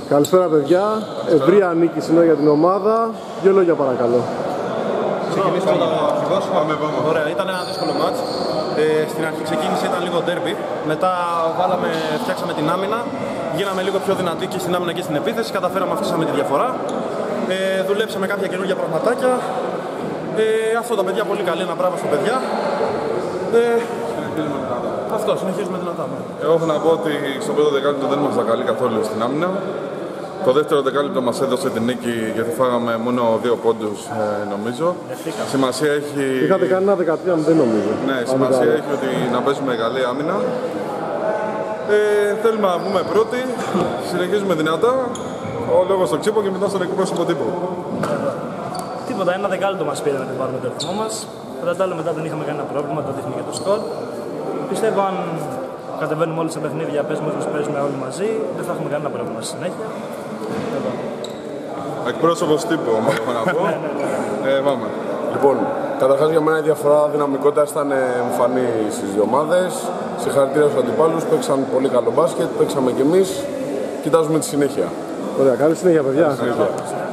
Καλησπέρα παιδιά, ευρία νίκη σήμερα για την ομάδα. Δύο λόγια παρακαλώ. Ξεκινήσουμε το αρχηγός. Ωραία, ήταν ένα δύσκολο μάτς. Στην αρχή ξεκίνησε, ήταν λίγο ντέρμπι. Μετά φτιάξαμε την άμυνα. Γίναμε λίγο πιο δυνατοί και στην άμυνα και στην επίθεση. Καταφέραμε, αφήσαμε τη διαφορά. Δουλέψαμε κάποια καινούργια πραγματάκια. Αυτό τα παιδιά πολύ καλή, ένα μπράβο στα παιδιά. Αυτό, συνεχίζουμε δυνατά. Εγώ έχω να πω ότι στο πρώτο δεκάλεπτο δεν ήμασταν καλοί καθόλου στην άμυνα. Το δεύτερο δεκάλεπτο μας έδωσε την νίκη γιατί φάγαμε μόνο 2 πόντους νομίζω. Σημασία έχει... Είχατε κάνει ένα 13, δεν νομίζω. Ναι, σημασία έχει ότι να παίζουμε καλή άμυνα. Θέλουμε να βγούμε πρώτοι, συνεχίζουμε δυνατά. Ο λόγος στο ξύπο και μετά στον εκπρόσωπο τύπο. Τίποτα, ένα δεκάλεπτο μας πήρε να την πάρουμε το ρυθμό μας. Κατά τα άλλα μετά δεν είχαμε κανένα πρόβλημα, το δείχνει και το σκορ. Πιστεύω αν κατεβαίνουμε όλοι σε παιχνίδια, παίζουμε όλοι μαζί, δεν θα έχουμε κανένα πρόβλημα στη συνέχεια. Εκπρόσωπος τύπου, έχω να πω. Πάμε. Λοιπόν, καταρχάς για μένα η διαφορά δυναμικότητας ήταν εμφανή στις δύο ομάδες. Συγχαρητήρια στους αντιπάλους, παίξαν πολύ καλό μπάσκετ, παίξαμε κι εμείς. Κοιτάζουμε τη συνέχεια. Ωραία, καλή συνέχεια παιδιά.